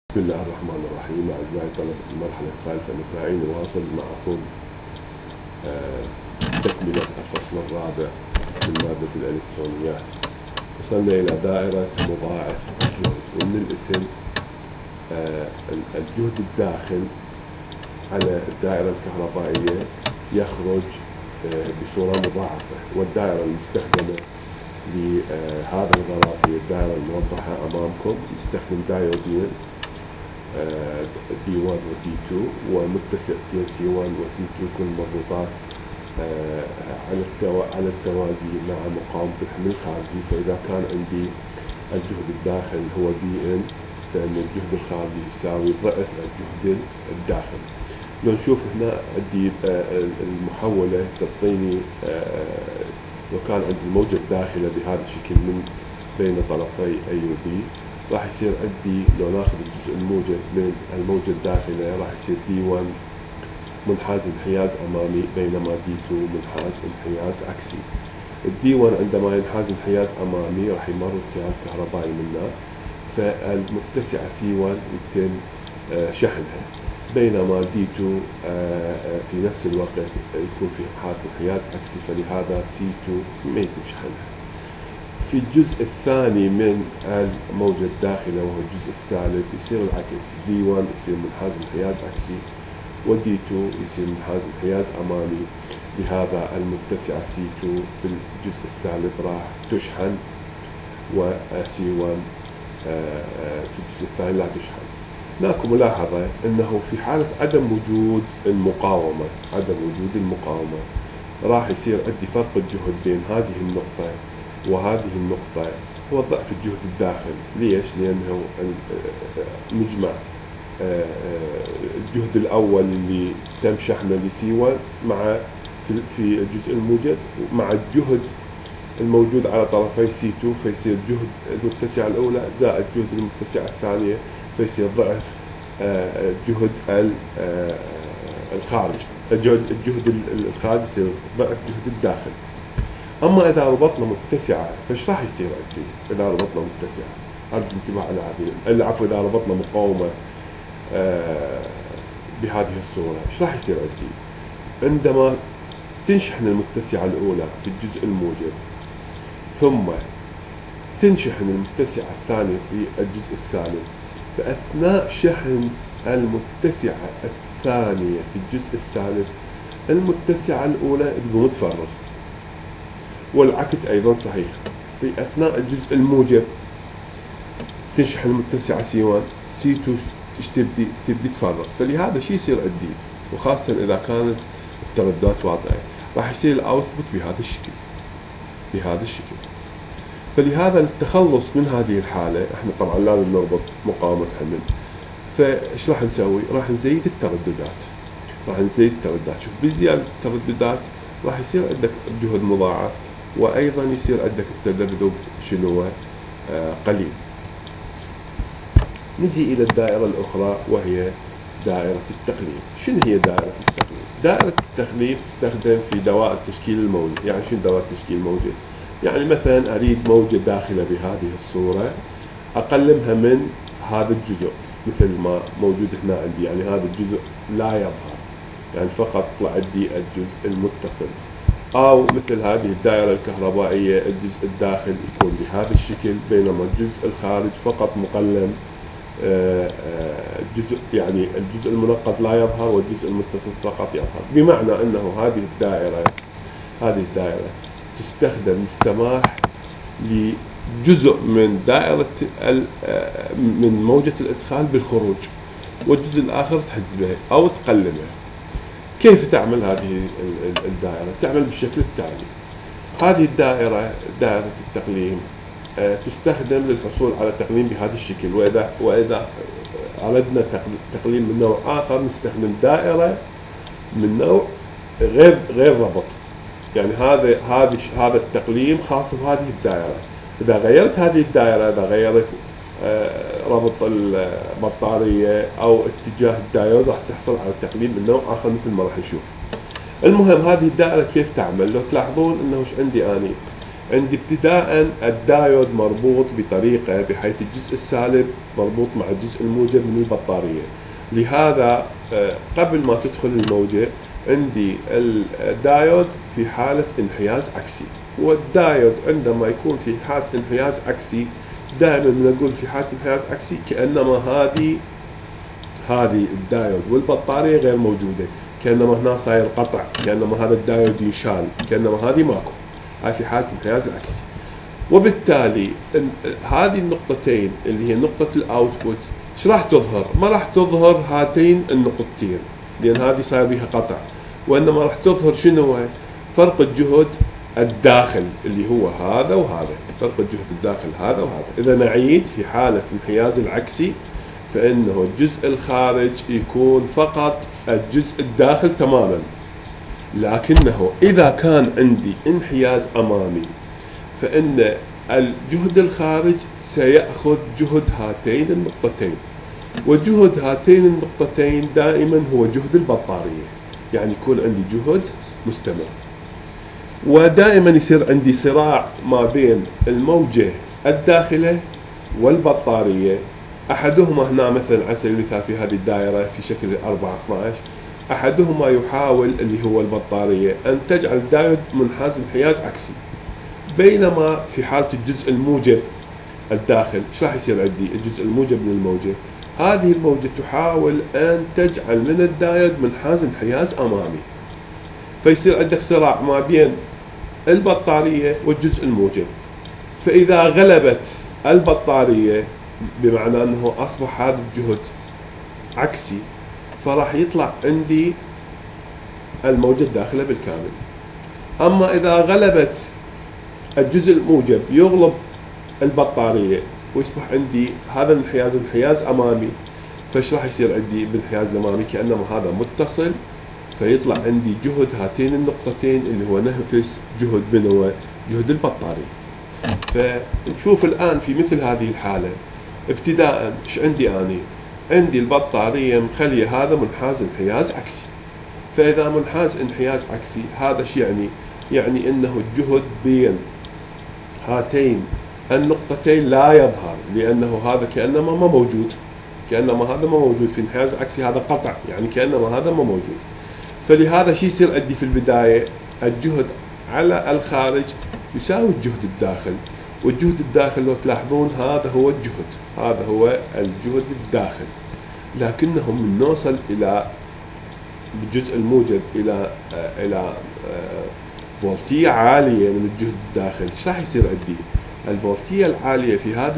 بسم الله الرحمن الرحيم. أعزائي طلبة المرحلة الثالثة مسائي، نواصل معكم تكملة الفصل الرابع من مادة الإلكترونيات. وصلنا إلى دائرة مضاعف الجهد، ومن الاسم الجهد الداخل على الدائرة الكهربائية يخرج بصورة مضاعفة، والدائرة المستخدمة لهذا الغرض هي الدائرة الموضحة أمامكم. نستخدم دايودين D1 و D2 ومتسع TLC1 و C2 كل مربوطات على التوازي مع مقاومة الحمل الخارجي. فإذا كان عندي الجهد الداخل هو Vn، فإن الجهد الخارجي يساوي ضعف الجهد الداخلي. لو نشوف هنا عندي المحولة تعطيني لو كان عندي الموجة الداخلة بهذا الشكل من بين طرفي A و B، راح يصير عندي لو ناخذ الجزء الموجب من الموجة الداخلة راح يصير D1 منحاز انحياز أمامي، بينما D2 منحاز انحياز عكسي. D1 عندما ينحاز انحياز أمامي راح يمر التيار الكهربائي منه، فالمتسعة C1 يتم شحنها، بينما D2 في نفس الوقت يكون في حالة انحياز عكسي، فلهذا C2 ما يتم شحنها. في الجزء الثاني من الموجة الداخلة وهو الجزء السالب يصير العكس، D1 يصير منحاز انحياز عكسي و D2 يصير منحاز انحياز أمامي، لهذا المتسعة C2 بالجزء السالب راح تشحن، و C1 في الجزء الثاني لا تشحن. هناك ملاحظة أنه في حالة عدم وجود المقاومة راح يصير عندي فرق الجهد بين هذه النقطة وهذه النقطة هو ضعف الجهد الداخل. ليش؟ لأنه مجمع الجهد الأول اللي تم شحنه لC1 مع في الجزء الموجب مع الجهد الموجود على طرفي C2، فيصير جهد المتسعة الأولى زائد جهد المتسعة الثانية، فيصير ضعف جهد الخارج. الجهد الخارج يصير ضعف جهد الداخل. أما إذا ربطنا متسعة فإيش راح يصير عندي؟ إذا ربطنا متسعة، أرجو انتباه على هذه العفو، إذا ربطنا مقاومة بهذه الصورة إيش راح يصير عندي؟ عندما تنشحن المتسعة الأولى في الجزء الموجب ثم تنشحن المتسعة الثانية في الجزء السالب، فأثناء شحن المتسعة الثانية في الجزء السالب المتسعة الأولى تقوم تفرغ، والعكس أيضا صحيح. في أثناء الجزء الموجب تنشحن المتسعة C1، C2 تبدي تفرغ، فلهذا شي يصير عندي، وخاصة إذا كانت الترددات واطئة راح يصير الأوتبوت بهذا الشكل. فلهذا للتخلص من هذه الحالة احنا طبعا لازم نربط مقاومة حمل. فايش راح نسوي؟ راح نزيد الترددات. شوف، بزيادة الترددات راح يصير عندك جهد مضاعف، وأيضا يصير عندك التذبذب شنو قليل. نجي إلى الدائرة الأخرى وهي دائرة التقليب. شنو هي دائرة التقليب؟ دائرة التقليب تستخدم في دوائر تشكيل الموجة. يعني شنو دوائر تشكيل الموجة؟ يعني مثلا أريد موجة داخلة بهذه الصورة أقلمها من هذا الجزء مثل ما موجود هنا عندي، يعني هذا الجزء لا يظهر، يعني فقط يطلع عندي الجزء المتصل. أو مثل هذه الدائرة الكهربائية الجزء الداخل يكون بهذا الشكل، بينما الجزء الخارج فقط مقلم يعني الجزء المنقط لا يظهر والجزء المتصل فقط يظهر. بمعنى أنه هذه الدائرة تستخدم للسماح لجزء من دائرة من موجة الإدخال بالخروج، والجزء الآخر تحجزه أو تقلمه. كيف تعمل هذه الدائرة؟ تعمل بالشكل التالي. هذه الدائرة دائرة التقليم تستخدم للحصول على تقليم بهذا الشكل، وإذا أردنا تقليم من نوع آخر نستخدم دائرة من نوع غير ربط. يعني هذا التقليم خاص بهذه الدائرة. إذا غيرت هذه الدائرة، إذا غيرت ربط البطارية أو اتجاه الدايود، راح تحصل على تقليم من نوع آخر مثل ما راح نشوف. المهم هذه الدائرة كيف تعمل؟ لو تلاحظون إنه إيش عندي أني عندي ابتداء الدايود مربوط بطريقة بحيث الجزء السالب مربوط مع الجزء الموجب من البطارية. لهذا قبل ما تدخل الموجة عندي الدايود في حالة انحياز عكسي، والدايود عندما يكون في حالة انحياز عكسي دائما نقول في حالة انحياز عكسي كأنما هذه الدايود والبطارية غير موجودة، كأنما هنا صاير قطع، كأنما هذا الدايود ينشال، كأنما هذه ماكو. هاي في حالة انحياز عكسي. وبالتالي هذه النقطتين اللي هي نقطة الاوتبوت ايش راح تظهر؟ ما راح تظهر هاتين النقطتين لأن هذه صاير بها قطع، وإنما راح تظهر شنو؟ فرق الجهد الداخل اللي هو هذا وهذا، فرق الجهد الداخل هذا وهذا. إذا نعيد في حالة الانحياز العكسي فإنه الجزء الخارج يكون فقط الجزء الداخل تماما، لكنه إذا كان عندي انحياز أمامي فإن الجهد الخارج سيأخذ جهد هاتين النقطتين، وجهد هاتين النقطتين دائما هو جهد البطارية، يعني يكون عندي جهد مستمر. ودائما يصير عندي صراع ما بين الموجة الداخلة والبطارية. أحدهما هنا مثلا على سبيل المثال في هذه الدائرة في شكل 4-12، أحدهما يحاول اللي هو البطارية أن تجعل الدايود منحاز انحياز عكسي، بينما في حالة الجزء الموجب الداخل ايش راح يصير عندي؟ الجزء الموجب من الموجة، هذه الموجة تحاول أن تجعل من الدايود منحاز انحياز أمامي، فيصير عندك صراع ما بين البطارية والجزء الموجب. فإذا غلبت البطارية بمعنى أنه أصبح هذا الجهد عكسي، فراح يطلع عندي الموجة الداخلة بالكامل. أما إذا غلبت الجزء الموجب يغلب البطارية ويصبح عندي هذا الانحياز انحياز أمامي، فايش راح يصير عندي بالانحياز الأمامي؟ كأنما هذا متصل، فيطلع عندي جهد هاتين النقطتين اللي هو نفس جهد منو؟ جهد البطارية. فنشوف الآن في مثل هذه الحالة ابتداء ايش عندي أني؟ عندي البطارية مخلية هذا منحاز انحياز عكسي. فإذا منحاز انحياز عكسي هذا شو يعني؟ يعني انه الجهد بين هاتين النقطتين لا يظهر، لأنه هذا كأنما ما موجود، كأنما هذا ما موجود في انحياز عكسي، هذا قطع، يعني كأنما هذا ما موجود. فلهذا شو يصير عندي في البداية؟ الجهد على الخارج يساوي الجهد الداخل، والجهد الداخل لو تلاحظون هذا هو الجهد، هذا هو الجهد الداخل. لكنه من نوصل إلى بالجزء الموجب إلى فولتية عالية من الجهد الداخل، ايش راح يصير عندي؟ الفولتية العالية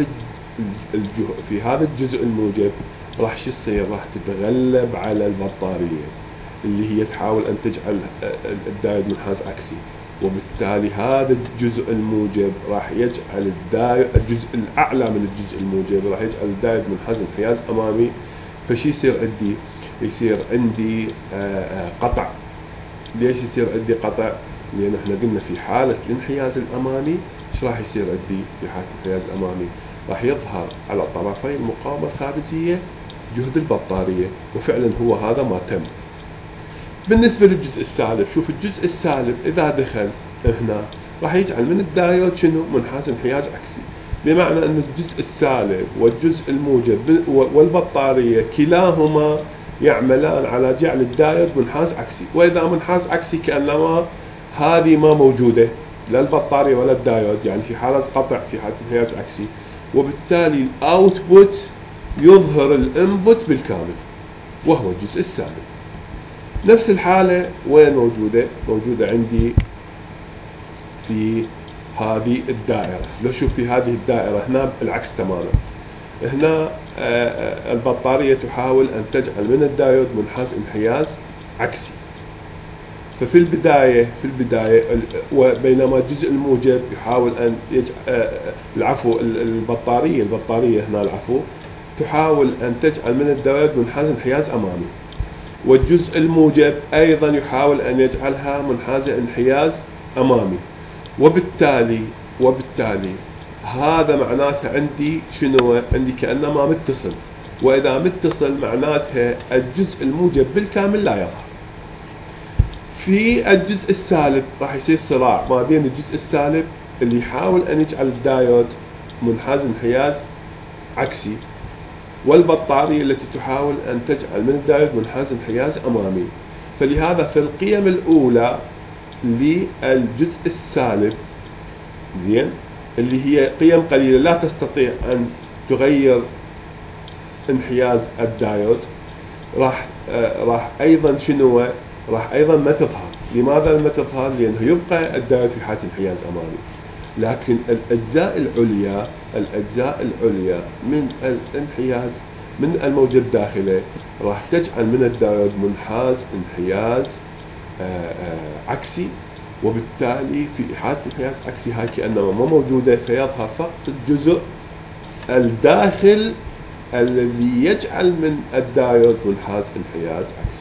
في هذا الجزء الموجب راح شو تصير؟ راح تتغلب على البطارية اللي هي تحاول أن تجعل الدايود منحاز عكسي، وبالتالي هذا الجزء الموجب راح يجعل الجزء الأعلى من الجزء الموجب راح يجعل الدايود منحاز انحياز أمامي. فشي يصير عندي؟ يصير عندي قطع. ليش يصير عندي قطع؟ لأن احنا قلنا في حالة الانحياز الأمامي ايش راح يصير عندي؟ في حالة الانحياز الأمامي راح يظهر على طرفي المقاومة الخارجية جهد البطارية، وفعلا هو هذا ما تم. بالنسبة للجزء السالب، شوف الجزء السالب إذا دخل هنا راح يجعل من الدايود شنو؟ منحاز انحياز عكسي، بمعنى أن الجزء السالب والجزء الموجب والبطارية كلاهما يعملان على جعل الدايود منحاز عكسي. وإذا منحاز عكسي كأنما هذه ما موجودة، لا البطارية ولا الدايود، يعني في حالة قطع، في حالة انحياز عكسي، وبالتالي الاوتبوت يظهر الانبوت بالكامل وهو الجزء السالب. نفس الحالة وين موجودة؟ موجودة عندي في هذه الدائرة. لو شوف في هذه الدائرة هنا العكس تماما، هنا البطارية تحاول أن تجعل من الدايود منحاز انحياز عكسي. ففي البداية وبينما الجزء الموجب يحاول أن البطارية هنا تحاول أن تجعل من الدايود منحاز انحياز أمامي، والجزء الموجب أيضا يحاول أن يجعلها منحازة انحياز أمامي. وبالتالي هذا معناته عندي شنو؟ عندي كأنما متصل، وإذا متصل معناتها الجزء الموجب بالكامل لا يظهر. في الجزء السالب راح يصير صراع ما بين الجزء السالب اللي يحاول أن يجعل الدايود منحاز انحياز عكسي، والبطارية التي تحاول أن تجعل من الدايود منحاز انحياز أمامي. فلهذا في القيم الأولى للجزء السالب زين اللي هي قيم قليلة لا تستطيع أن تغير انحياز الدايود، راح أيضا شنو راح أيضا ما تظهر. لماذا ما تظهر؟ لأنه يبقى الدايود في حالة انحياز أمامي، لكن الأجزاء العليا من الانحياز من الموجة الداخلة راح تجعل من الدايود منحاز انحياز عكسي، وبالتالي في حالة انحياز عكسي هاي كأنما ما موجودة، فيظهر فقط الجزء الداخل الذي يجعل من الدايود منحاز انحياز عكسي.